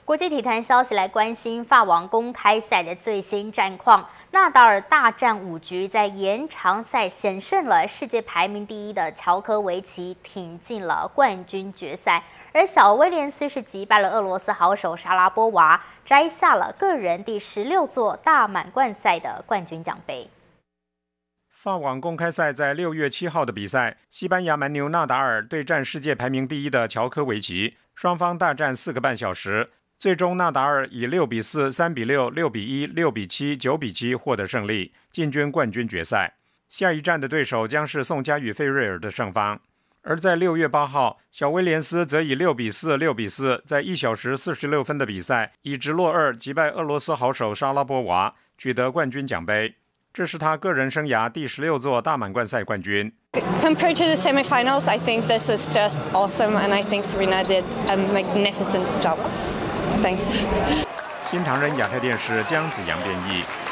国际体坛消息来关心法网公开赛的最新战况。纳达尔大战5局，在延长赛险胜了世界排名第1的乔科维奇，挺进了冠军决赛。而小威廉斯是击败了俄罗斯好手莎拉波娃，摘下了个人第16座大满贯赛的冠军奖杯。 法网公开赛在6月7号的比赛，西班牙蛮牛纳达尔对战世界排名第1的乔科维奇，双方大战4个半小时。最终，纳达尔以6比4、3比6、6比1、6比7、9比7获得胜利，进军冠军决赛。下一站的对手将是宋家与费瑞尔的胜方。而在6月8号，小威廉斯则以6比4、6比4，在1小时46分的比赛，以直落2击败俄罗斯好手莎拉波娃，取得冠军奖杯。这是他个人生涯第16座大满贯赛冠军。 Compared to the semifinals, I think this was just awesome, and I think Serena did a magnificent job. Thanks. 新唐人亚太电视江子阳编译。